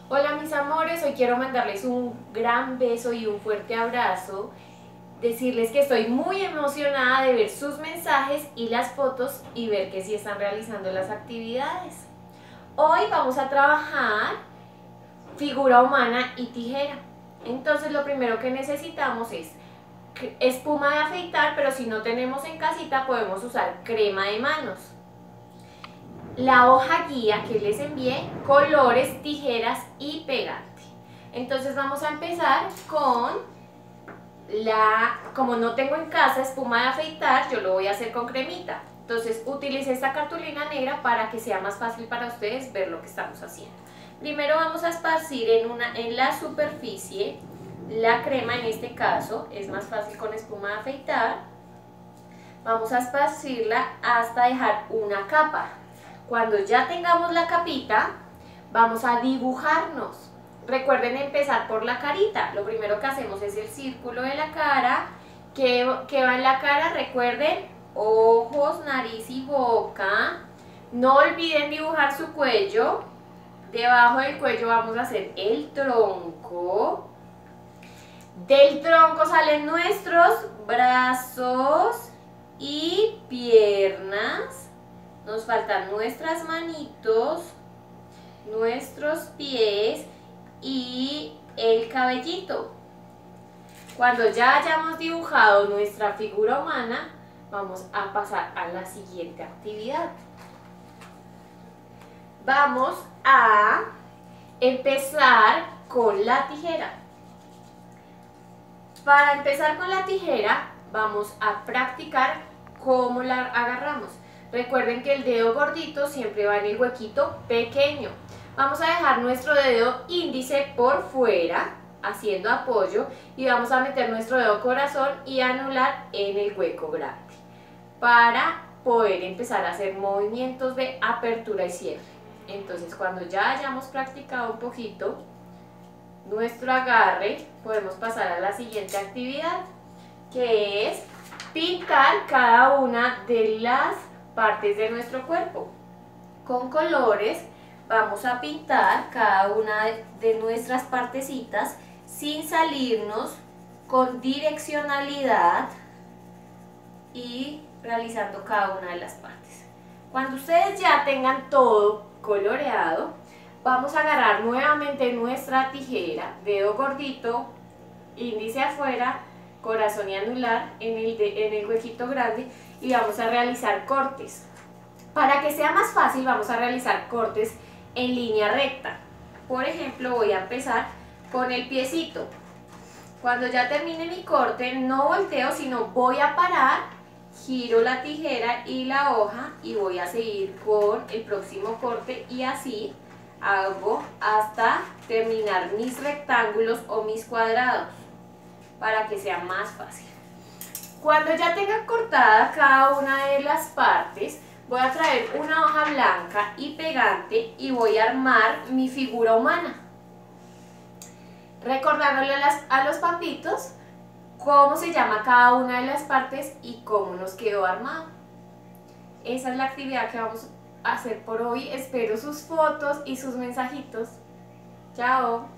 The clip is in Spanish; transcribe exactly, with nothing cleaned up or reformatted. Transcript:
Hola mis amores, hoy quiero mandarles un gran beso y un fuerte abrazo, decirles que estoy muy emocionada de ver sus mensajes y las fotos y ver que sí están realizando las actividades. Hoy vamos a trabajar figura humana y tijera. Entonces lo primero que necesitamos es espuma de afeitar, pero si no tenemos en casita podemos usar crema de manos, la hoja guía que les envié, colores, tijeras y pegante. Entonces vamos a empezar con la, como no tengo en casa espuma de afeitar, yo lo voy a hacer con cremita. Entonces utilicé esta cartulina negra para que sea más fácil para ustedes ver lo que estamos haciendo. Primero vamos a esparcir en, una, en la superficie la crema, en este caso es más fácil con espuma de afeitar. Vamos a esparcirla hasta dejar una capa. Cuando ya tengamos la capita, vamos a dibujarnos. Recuerden empezar por la carita. Lo primero que hacemos es el círculo de la cara. ¿Qué, qué va en la cara? Recuerden, ojos, nariz y boca. No olviden dibujar su cuello. Debajo del cuello vamos a hacer el tronco. Del tronco salen nuestros brazos y piernas. Nos faltan nuestras manitos, nuestros pies y el cabellito. Cuando ya hayamos dibujado nuestra figura humana, vamos a pasar a la siguiente actividad. Vamos a empezar con la tijera. Para empezar con la tijera, vamos a practicar cómo la agarramos. Recuerden que el dedo gordito siempre va en el huequito pequeño. Vamos a dejar nuestro dedo índice por fuera, haciendo apoyo, y vamos a meter nuestro dedo corazón y anular en el hueco grande, para poder empezar a hacer movimientos de apertura y cierre. Entonces, cuando ya hayamos practicado un poquito nuestro agarre, podemos pasar a la siguiente actividad, que es pintar cada una de las partes de nuestro cuerpo. Con colores vamos a pintar cada una de nuestras partecitas sin salirnos, con direccionalidad y realizando cada una de las partes. Cuando ustedes ya tengan todo coloreado, vamos a agarrar nuevamente nuestra tijera, dedo gordito, índice afuera, corazón y anular en el, de, en el huequito grande, y vamos a realizar cortes. Para que sea más fácil, vamos a realizar cortes en línea recta. Por ejemplo, voy a empezar con el piecito. Cuando ya termine mi corte, no volteo, sino voy a parar, giro la tijera y la hoja y voy a seguir con el próximo corte, y así hago hasta terminar mis rectángulos o mis cuadrados, para que sea más fácil. Cuando ya tenga cortada cada una de las partes, voy a traer una hoja blanca y pegante y voy a armar mi figura humana, recordándole a, las, a los papitos cómo se llama cada una de las partes y cómo nos quedó armado. Esa es la actividad que vamos a hacer por hoy. Espero sus fotos y sus mensajitos. Chao.